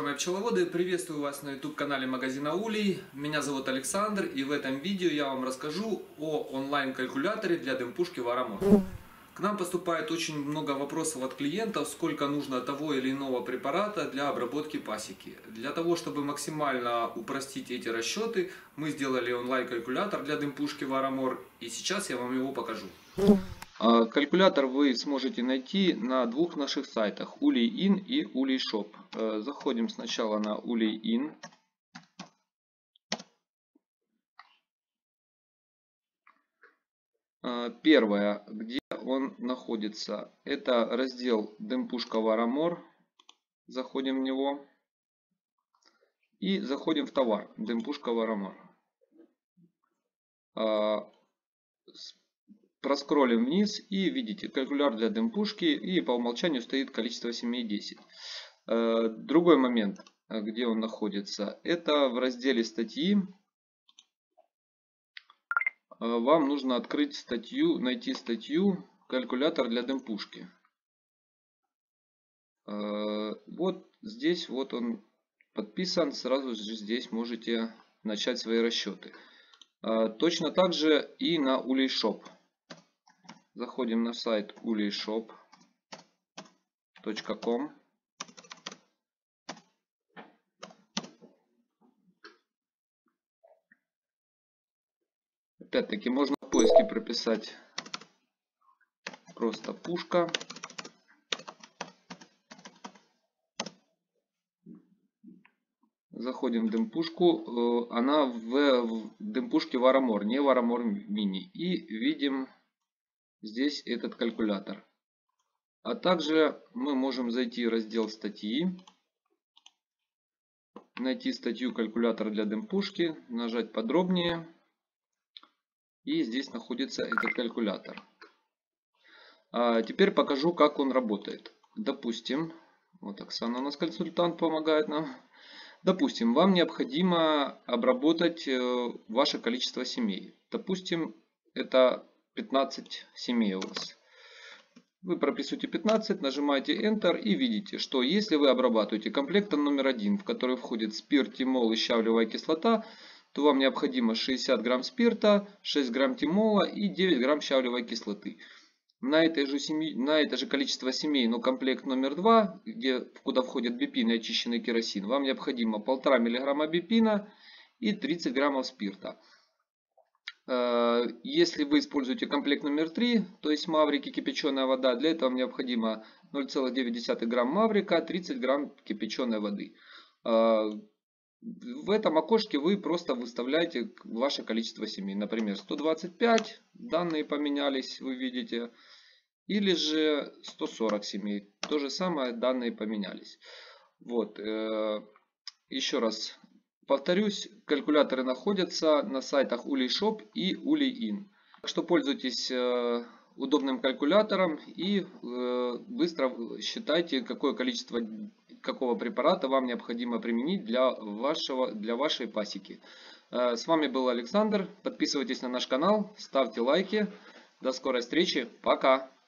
Уважаемые пчеловоды, приветствую вас на YouTube-канале магазина Улей. Меня зовут Александр, и в этом видео я вам расскажу о онлайн-калькуляторе для дымпушки Варамор. К нам поступает очень много вопросов от клиентов, сколько нужно того или иного препарата для обработки пасеки. Для того, чтобы максимально упростить эти расчеты, мы сделали онлайн-калькулятор для дымпушки Варамор, и сейчас я вам его покажу. Калькулятор вы сможете найти на двух наших сайтах, Uley.in и Uley.shop. Заходим сначала на Uley.in. Первое, где он находится, это раздел Дымпушка Варамор. Заходим в него и заходим в товар Дымпушка Варамор. Проскроллим вниз и видите калькулятор для дымпушки, и по умолчанию стоит количество семей 10. Другой момент, где он находится, это в разделе статьи. Вам нужно открыть статью, найти статью калькулятор для дымпушки. Вот здесь вот он подписан, сразу же здесь можете начать свои расчеты. Точно так же и на Uley.shop. Заходим на сайт uleyshop.com. Опять-таки можно в поиске прописать просто пушка. Заходим в дымпушку. Она в дымпушке Варамор, не Варамор Мини. И видим здесь этот калькулятор. А также мы можем зайти в раздел статьи, найти статью калькулятор для дымпушки, нажать подробнее. И здесь находится этот калькулятор. Теперь покажу, как он работает. Допустим, вот Оксана у нас консультант помогает нам. Допустим, вам необходимо обработать ваше количество семей. Допустим, это 15 семей у вас. Вы прописываете 15, нажимаете Enter и видите, что если вы обрабатываете комплектом номер 1, в который входит спирт, тимол и щавлевая кислота, то вам необходимо 60 грамм спирта, 6 грамм тимола и 9 грамм щавлевой кислоты. На это же количество семей, но комплект номер 2, куда входит бипин и очищенный керосин, вам необходимо 1,5 мг бипина и 30 граммов спирта. Если вы используете комплект номер 3, то есть маврики, кипяченая вода, для этого вам необходимо 0,9 грамм маврика, 30 грамм кипяченой воды. В этом окошке вы просто выставляете ваше количество семей. Например, 125, данные поменялись, вы видите. Или же 140 семей. То же самое, данные поменялись. Вот. Еще раз повторюсь, калькуляторы находятся на сайтах Uley.shop и Uley.in. Так что пользуйтесь удобным калькулятором и быстро считайте, какое количество какого препарата вам необходимо применить для вашей пасеки. С вами был Александр. Подписывайтесь на наш канал, ставьте лайки. До скорой встречи. Пока!